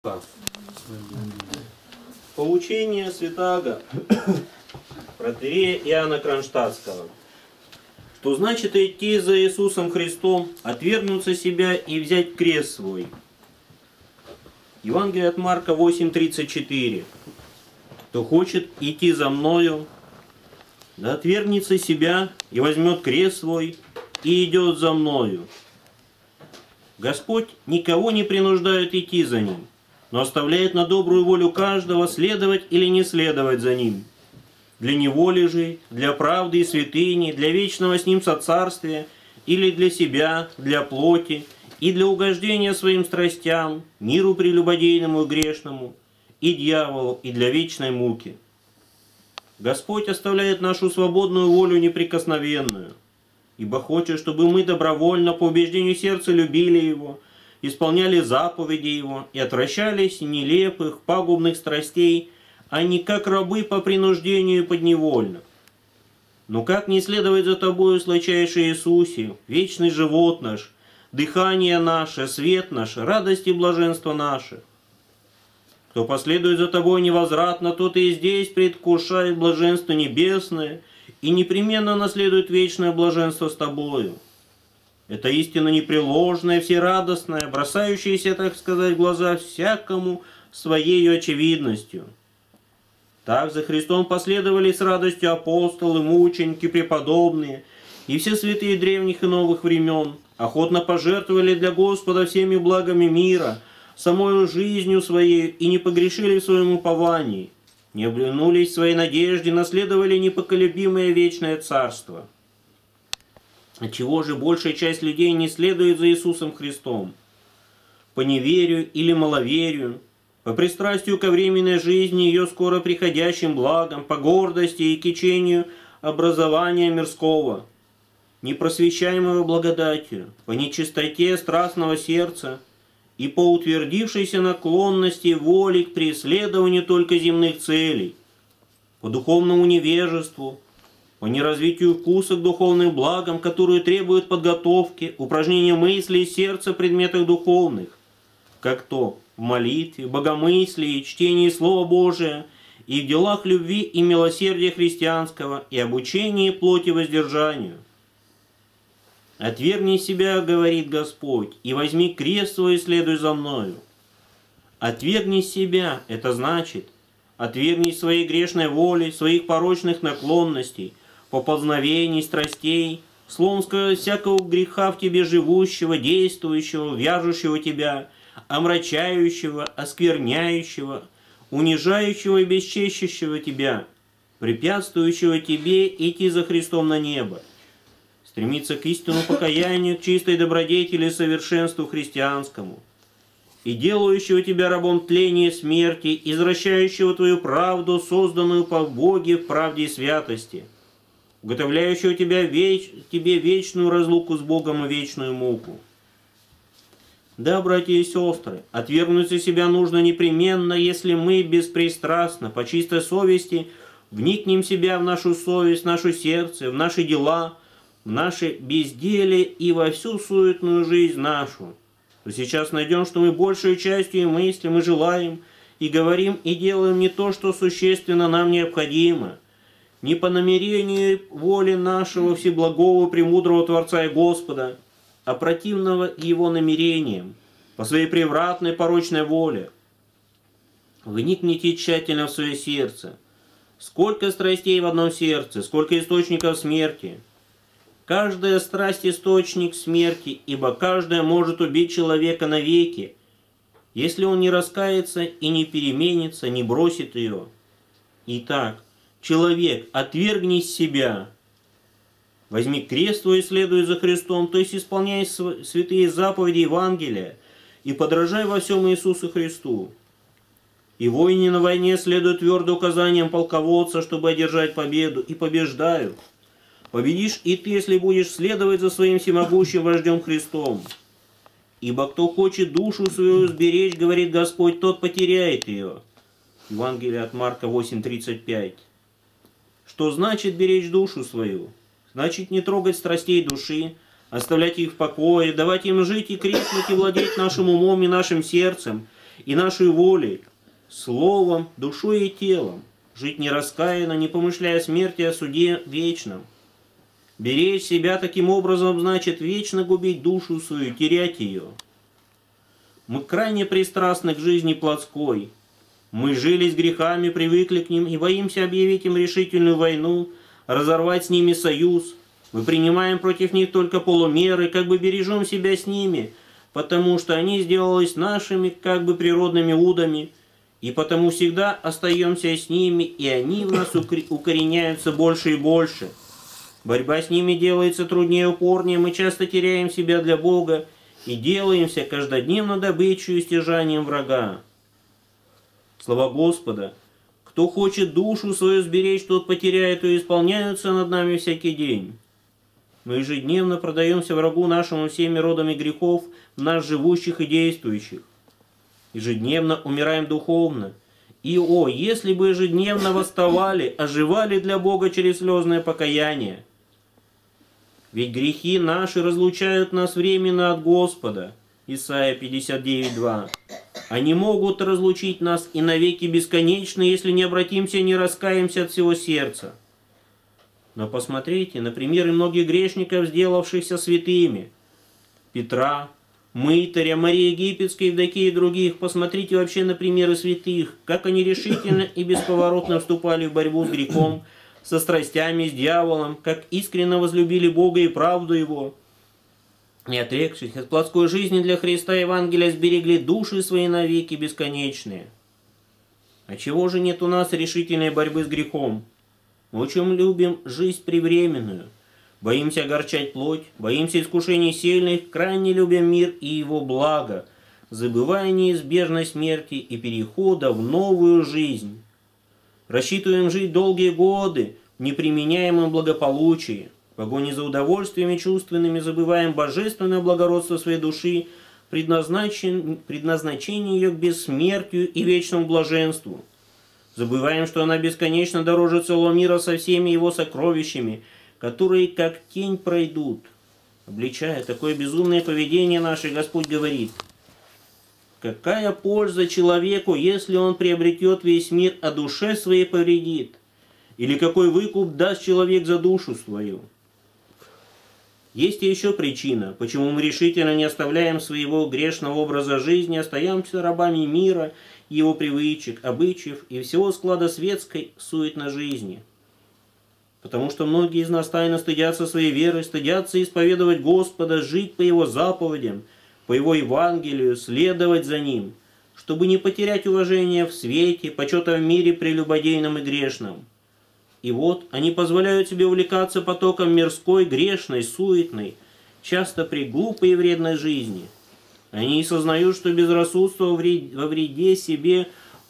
Поучение святаго протоиерея Иоанна Кронштадтского. Что значит идти за Иисусом Христом, отвергнуться себя и взять крест свой? Евангелие от Марка 8:34. Кто хочет идти за мною, да отвергнется себя и возьмет крест свой и идет за мною. Господь никого не принуждает идти за Ним, но оставляет на добрую волю каждого следовать или не следовать за Ним. Для Него ли жить, для правды и святыни, для вечного с Ним соцарствия, или для себя, для плоти, и для угождения своим страстям, миру прелюбодейному и грешному, и дьяволу, и для вечной муки. Господь оставляет нашу свободную волю неприкосновенную, ибо хочет, чтобы мы добровольно по убеждению сердца любили Его, исполняли заповеди Его и отвращались нелепых, пагубных страстей, а не как рабы по принуждению подневольно. Но как не следовать за Тобою, сладчайший Иисусе, вечный живот наш, дыхание наше, свет наш, радость и блаженство наше? Кто последует за Тобой невозвратно, тот и здесь предвкушает блаженство небесное и непременно наследует вечное блаженство с Тобою. Это истина непреложная, всерадостная, бросающаяся, так сказать, в глаза всякому своей очевидностью. Так за Христом последовали с радостью апостолы, мученики, преподобные и все святые древних и новых времен, охотно пожертвовали для Господа всеми благами мира, самою жизнью своей и не погрешили в своем уповании, не оглянулись в своей надежде, наследовали непоколебимое вечное царство. Отчего же большая часть людей не следует за Иисусом Христом? По неверию или маловерию, по пристрастию ко временной жизни, ее скоро приходящим благам, по гордости и кичению образования мирского, непросвещаемого благодатью, по нечистоте страстного сердца и по утвердившейся наклонности воли к преследованию только земных целей, по духовному невежеству, по неразвитию вкуса к духовным благам, которые требуют подготовки, упражнения мысли и сердца в предметах духовных, как то в молитве, богомыслии, чтении Слова Божия и в делах любви и милосердия христианского и обучении плоти воздержанию. «Отвергни себя, — говорит Господь, — и возьми крест свой и следуй за мною». Отвергни себя — это значит, отвергни своей грешной воли, своих порочных наклонностей, поползновений, страстей, словом сказать, всякого греха в тебе живущего, действующего, вяжущего тебя, омрачающего, оскверняющего, унижающего и бесчещущего тебя, препятствующего тебе идти за Христом на небо, стремиться к истинному покаянию, к чистой добродетели и совершенству христианскому, и делающего тебя рабом тления и смерти, извращающего твою правду, созданную по Боге в правде и святости, уготовляющего тебе вечную разлуку с Богом и вечную муку. Да, братья и сестры, отвергнуть себя нужно непременно, если мы беспристрастно, по чистой совести, вникнем себя в нашу совесть, в наше сердце, в наши дела, в наше безделие и во всю суетную жизнь нашу, то сейчас найдем, что мы большей частью и мыслим, и желаем, и говорим, и делаем не то, что существенно нам необходимо, не по намерению воли нашего всеблагого, премудрого Творца и Господа, а противного Его намерениям, по своей превратной порочной воле. Вникните тщательно в свое сердце. Сколько страстей в одном сердце, сколько источников смерти. Каждая страсть – источник смерти, ибо каждая может убить человека навеки, если он не раскается и не переменится, не бросит ее. Итак, человек, отвергни себя, возьми крест твой и следуй за Христом, то есть исполняй святые заповеди Евангелия и подражай во всем Иисусу Христу. И воины на войне следуют твердо указаниям полководца, чтобы одержать победу, и побеждают. Победишь и ты, если будешь следовать за своим всемогущим вождем Христом. Ибо кто хочет душу свою сберечь, говорит Господь, тот потеряет ее. Евангелие от Марка 8:35. Что значит беречь душу свою? Значит не трогать страстей души, оставлять их в покое, давать им жить и крепнуть и владеть нашим умом и нашим сердцем, и нашей волей, словом, душой и телом, жить нераскаянно, не помышляя о смерти и о суде вечном. Беречь себя таким образом значит вечно губить душу свою, терять ее. Мы крайне пристрастны к жизни плотской. Мы жили с грехами, привыкли к ним и боимся объявить им решительную войну, разорвать с ними союз. Мы принимаем против них только полумеры, как бы бережем себя с ними, потому что они сделались нашими как бы природными удами, и потому всегда остаемся с ними, и они в нас укореняются больше и больше. Борьба с ними делается труднее и упорнее, мы часто теряем себя для Бога и делаемся каждодневно добычей и стяжанием врага. Слова Господа: кто хочет душу свою сберечь, тот потеряет ее, исполняются над нами всякий день. Мы ежедневно продаемся врагу нашему всеми родами грехов, в нас живущих и действующих. Ежедневно умираем духовно. И, если бы ежедневно восставали, оживали для Бога через слезное покаяние. Ведь грехи наши разлучают нас временно от Господа. Исайя 59:2. Они могут разлучить нас и навеки бесконечно, если не обратимся и не раскаемся от всего сердца. Но посмотрите на примеры многих грешников, сделавшихся святыми. Петра, Мытаря, Марии Египетской, Евдокии и других. Посмотрите вообще на примеры святых, как они решительно и бесповоротно вступали в борьбу с грехом, со страстями, с дьяволом, как искренне возлюбили Бога и правду Его. Не отрекшись от плотской жизни для Христа Евангелия, сберегли души свои навеки бесконечные. А чего же нет у нас решительной борьбы с грехом? Мы очень любим жизнь привременную, боимся огорчать плоть, боимся искушений сильных, крайне любим мир и его благо, забывая неизбежность смерти и перехода в новую жизнь. Рассчитываем жить долгие годы в неприменяемом благополучии. В погоне за удовольствиями чувственными забываем божественное благородство своей души, предназначение ее к бессмертию и вечному блаженству. Забываем, что она бесконечно дороже целого мира со всеми его сокровищами, которые как тень пройдут. Обличая такое безумное поведение наше, Господь говорит: какая польза человеку, если он приобретет весь мир, а душе своей повредит? Или какой выкуп даст человек за душу свою? Есть и еще причина, почему мы решительно не оставляем своего грешного образа жизни, остаемся рабами мира, его привычек, обычаев и всего склада светской суетной жизни. Потому что многие из нас тайно стыдятся своей веры, стыдятся исповедовать Господа, жить по Его заповедям, по Его Евангелию, следовать за Ним, чтобы не потерять уважение в свете, почета в мире прелюбодейном и грешном. И вот они позволяют себе увлекаться потоком мирской, грешной, суетной, часто при глупой и вредной жизни. Они не сознают, что безрассудство во вреде себе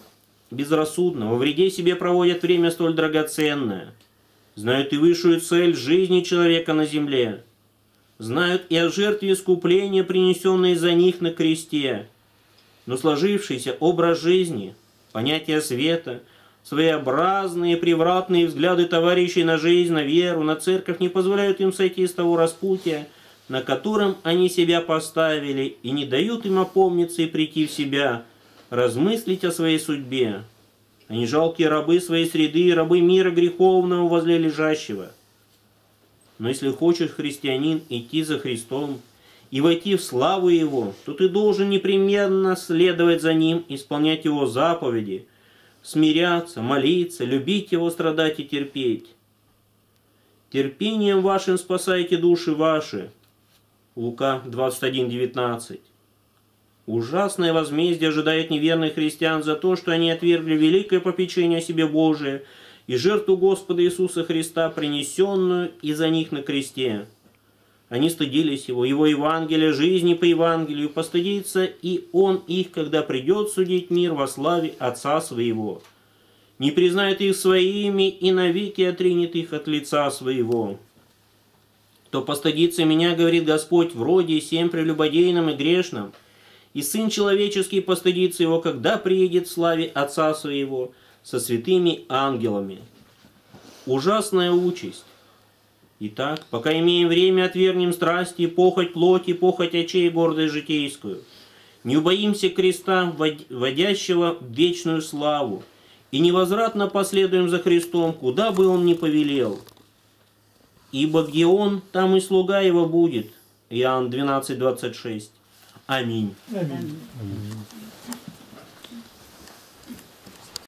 проводят время столь драгоценное. Знают и высшую цель жизни человека на земле. Знают и о жертве искупления, принесенной за них на кресте. Но сложившийся образ жизни, понятие света, своеобразные превратные взгляды товарищей на жизнь, на веру, на церковь не позволяют им сойти с того распутья, на котором они себя поставили, и не дают им опомниться и прийти в себя, размыслить о своей судьбе. Они жалкие рабы своей среды, рабы мира греховного возле лежащего. Но если хочешь, христианин, идти за Христом и войти в славу Его, то ты должен непременно следовать за Ним, исполнять Его заповеди, смиряться, молиться, любить Его, страдать и терпеть. Терпением вашим спасайте души ваши. Лука 21:19. Ужасное возмездие ожидает неверных христиан за то, что они отвергли великое попечение о себе Божие и жертву Господа Иисуса Христа, принесенную из-за них на кресте. Они стыдились Его Евангелия, жизни по Евангелию, постыдится и Он их, когда придет судить мир во славе Отца Своего. Не признает их своими и навеки отринет их от лица Своего. Кто постыдится Меня, говорит Господь, в роде сем прелюбодейном и грешном, и Сын Человеческий постыдится Его, когда приедет в славе Отца Своего со святыми ангелами. Ужасная участь. Итак, пока имеем время, отвергнем страсти, похоть плоти, похоть очей и гордость житейскую. Не убоимся креста, водящего в вечную славу, и невозвратно последуем за Христом, куда бы Он ни повелел. Ибо где Он, там и слуга Его будет. Иоанн 12:26. Аминь. Аминь.